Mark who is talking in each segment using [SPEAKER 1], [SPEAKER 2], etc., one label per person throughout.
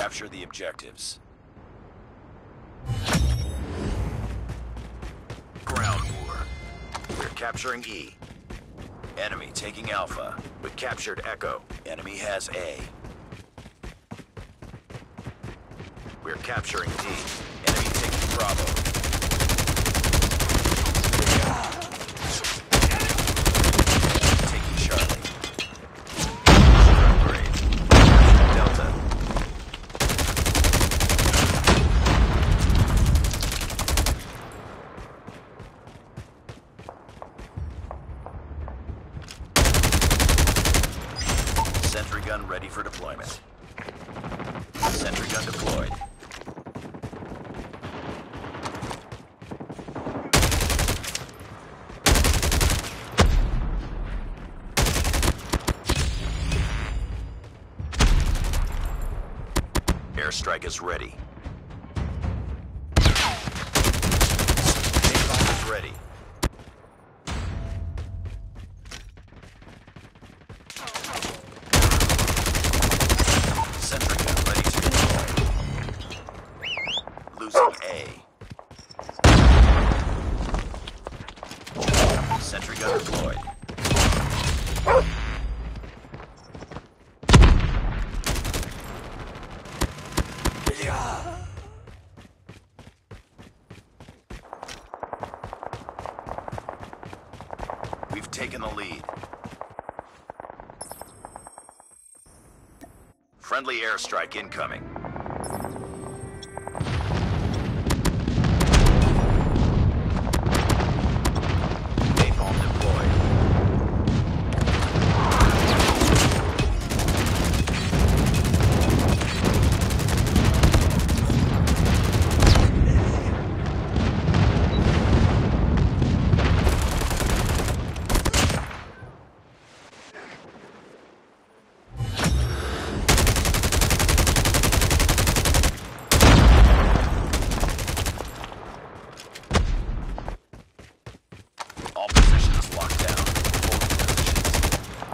[SPEAKER 1] Capture the objectives. Ground war. We're capturing E. Enemy taking Alpha. We captured Echo. Enemy has A. We're capturing D. Enemy taking Bravo. Taking Charlie. Upgrade. Delta. Sentry gun ready for deployment. Sentry gun deployed. Airstrike is ready. Napalm is ready. Sentry gun ready to deploy. Losing A. Sentry gun deployed. We've taken the lead. Friendly airstrike incoming. Napalm deployed. All positions locked down. Holding positions.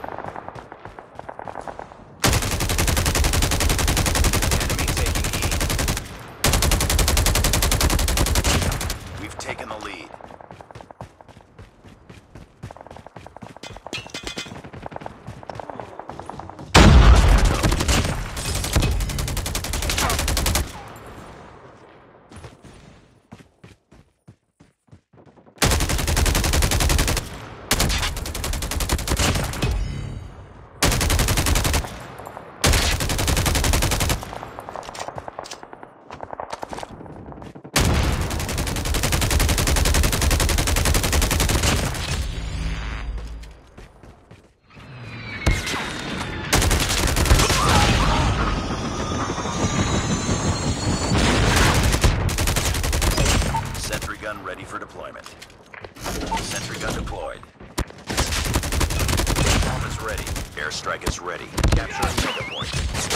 [SPEAKER 1] Enemy taking E. We've taken the lead. Sentry gun ready for deployment. Sentry gun deployed. Napalm is ready. Airstrike is ready. Capturing Mega Point.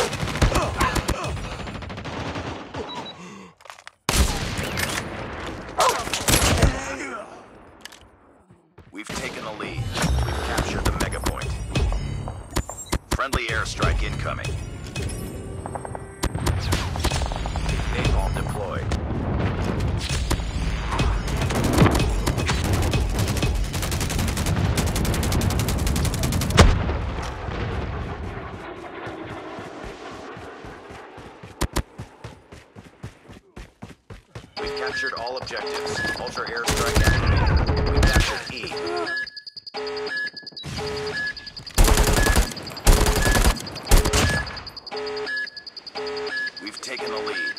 [SPEAKER 1] We've taken the lead. We've captured the Mega Point. Friendly airstrike incoming. Napalm deployed. We've captured all objectives. Ultra airstrike activated. We captured E. We've taken the lead.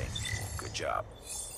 [SPEAKER 1] Good job.